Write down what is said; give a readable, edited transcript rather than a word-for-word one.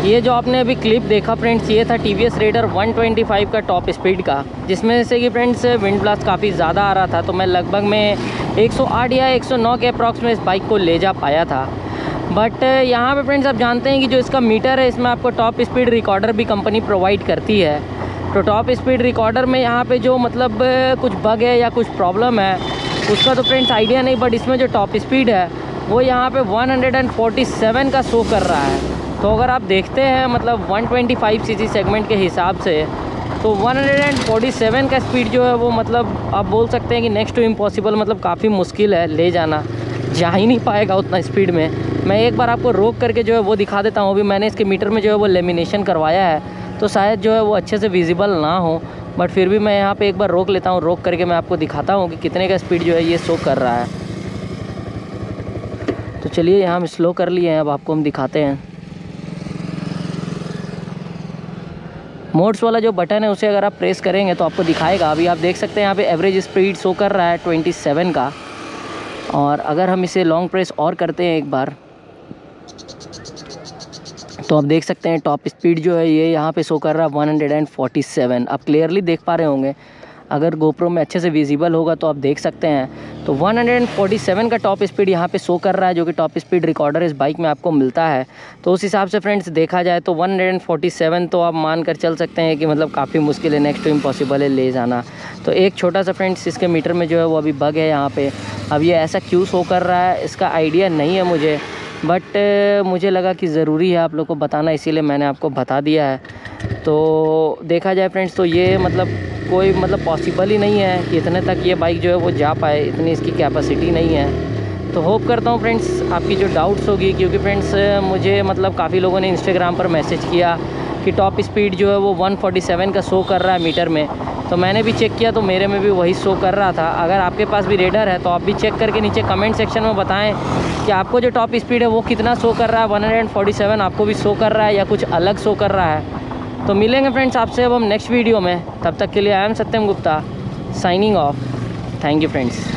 ये जो आपने अभी क्लिप देखा फ्रेंड्स, ये था TVS रेडर 125 का टॉप स्पीड का, जिसमें से कि फ्रेंड्स विंड ब्लास्ट काफ़ी ज़्यादा आ रहा था। तो मैं लगभग में 108 या 109 के अप्रॉक्स में इस बाइक को ले जा पाया था। बट यहाँ पे फ्रेंड्स आप जानते हैं कि जो इसका मीटर है, इसमें आपको टॉप स्पीड रिकॉर्डर भी कंपनी प्रोवाइड करती है। तो टॉप स्पीड रिकॉर्डर में यहाँ पे जो मतलब कुछ बग है या कुछ प्रॉब्लम है उसका तो फ्रेंड्स आइडिया नहीं, बट इसमें जो टॉप स्पीड है वो यहाँ पे 147 का शो कर रहा है। तो अगर आप देखते हैं मतलब 125 सीसी सेगमेंट के हिसाब से, तो 147 का स्पीड जो है वो मतलब आप बोल सकते हैं कि नेक्स्ट टू इम्पॉसिबल, मतलब काफ़ी मुश्किल है ले जाना, जा ही नहीं पाएगा उतना स्पीड में। मैं एक बार आपको रोक करके जो है वो दिखा देता हूँ। अभी मैंने इसके मीटर में जो है वो लेमिनेशन करवाया है, तो शायद जो है वो अच्छे से विजिबल ना हो, बट फिर भी मैं यहाँ पे एक बार रोक लेता हूँ। रोक करके मैं आपको दिखाता हूँ कि कितने का स्पीड जो है ये शो कर रहा है। तो चलिए यहाँ हम स्लो कर लिए हैं, अब आपको हम दिखाते हैं। मोड्स वाला जो बटन है उसे अगर आप प्रेस करेंगे तो आपको दिखाएगा। अभी आप देख सकते हैं यहाँ पे एवरेज स्पीड शो कर रहा है 27 का। और अगर हम इसे लॉन्ग प्रेस और करते हैं एक बार, तो आप देख सकते हैं टॉप स्पीड जो है ये यहाँ पे शो कर रहा है 147। आप क्लियरली देख पा रहे होंगे, अगर गोप्रो में अच्छे से विजिबल होगा तो आप देख सकते हैं। तो 147 का टॉप स्पीड यहाँ पे शो कर रहा है, जो कि टॉप स्पीड रिकॉर्डर इस बाइक में आपको मिलता है। तो उस हिसाब से फ्रेंड्स देखा जाए तो 147 तो आप मान कर चल सकते हैं कि मतलब काफ़ी मुश्किल है, नेक्स्ट टू इम्पॉसिबल है ले जाना। तो एक छोटा सा फ्रेंड्स इसके मीटर में जो है वो अभी बग है यहाँ पे। अब ये ऐसा क्यों शो कर रहा है इसका आइडिया नहीं है मुझे, बट मुझे लगा कि ज़रूरी है आप लोग को बताना, इसीलिए मैंने आपको बता दिया है। तो देखा जाए फ्रेंड्स तो ये मतलब कोई मतलब पॉसिबल ही नहीं है कि इतने तक ये बाइक जो है वो जा पाए, इतनी इसकी कैपेसिटी नहीं है। तो होप करता हूँ फ्रेंड्स आपकी जो डाउट्स होगी, क्योंकि फ्रेंड्स मुझे मतलब काफ़ी लोगों ने इंस्टाग्राम पर मैसेज किया कि टॉप स्पीड जो है वो 147 का शो कर रहा है मीटर में। तो मैंने भी चेक किया तो मेरे में भी वही शो कर रहा था। अगर आपके पास भी रेडर है तो आप भी चेक करके नीचे कमेंट सेक्शन में बताएं कि आपको जो टॉप स्पीड है वो कितना शो कर रहा है, 147 आपको भी शो कर रहा है या कुछ अलग शो कर रहा है। तो मिलेंगे फ्रेंड्स आपसे अब हम नेक्स्ट वीडियो में। तब तक के लिए I am Satyam Gupta signing off. Thank you friends.